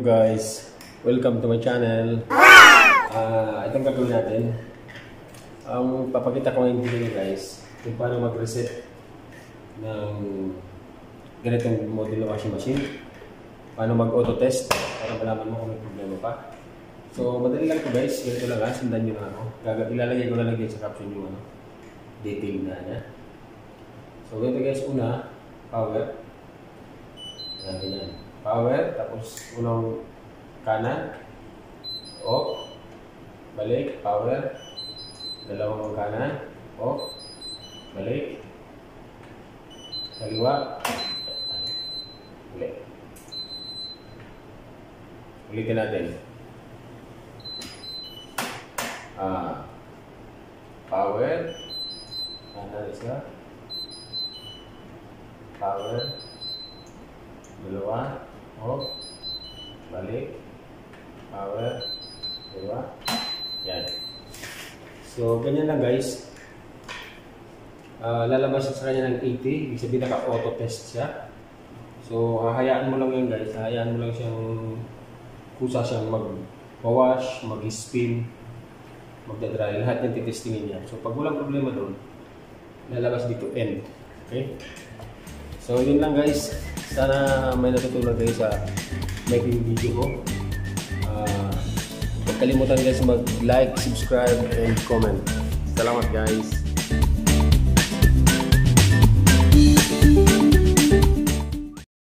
guys, welcome to my channel. Itong gagawin natin, ang papakita ko ngayon dito guys, kung paano mag-reset ng ganitong model na washing machine, paano mag-auto test para malaman mo kung may problema pa. So madali lang to guys, ganito lang ha, sundan nyo lang ako. Ilalagay ko na lang sa caption yung detail na niya. So ganito guys, una, power. Ganyan. Power, tapos unang kanan, off, balik, power, dalawang kanan, off, balik, kaliwa, balik. Ulitin natin. Power, kanan isa, power, dalawa, off, balik, power, dalawa, yan. So, ganyan lang guys. Lalabas sa kanya ng 80, ibig sabihin naka-auto test siya. So, hayaan mo lang yan guys, hayaan mo lang siyang kusa siyang mag-wash, mag-spin, magdadry, lahat yung titestingin niya. So, pag walang problema doon, lalabas dito end. Okay? So, yun lang guys. Sana may natutunan kayo sa making video ko. Huwag kalimutan guys mag-like, subscribe, and comment. Salamat guys.